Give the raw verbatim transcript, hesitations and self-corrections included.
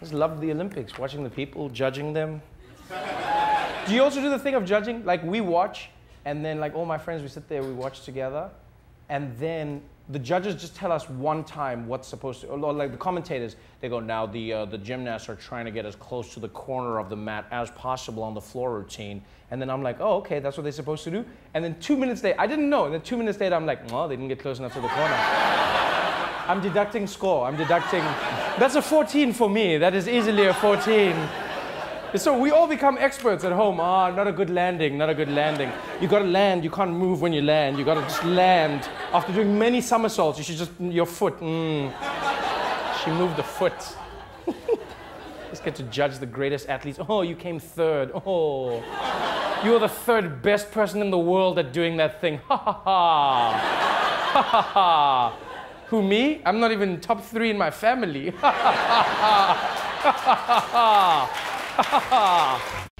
just loved the Olympics, watching the people, judging them. Do you also do the thing of judging? Like we watch, and then like all my friends, we sit there, we watch together, and then the judges just tell us one time what's supposed to, or like the commentators, they go, now the, uh, the gymnasts are trying to get as close to the corner of the mat as possible on the floor routine. And then I'm like, oh, okay, that's what they're supposed to do. And then two minutes later, I didn't know, and then two minutes later, I'm like, well, they didn't get close enough to the corner. I'm deducting score, I'm deducting, that's a fourteen for me, that is easily a fourteen. So we all become experts at home. Ah, not a good landing, not a good landing. You gotta land, you can't move when you land. You gotta just land. After doing many somersaults, you should just, your foot, mm. She moved the foot. Just get to judge the greatest athletes. Oh, you came third. Oh, you were the third best person in the world at doing that thing. Ha ha ha. Ha ha ha. Who, me? I'm not even top three in my family. Ha ha ha ha. Ha ha ha ha. Ha ha ha.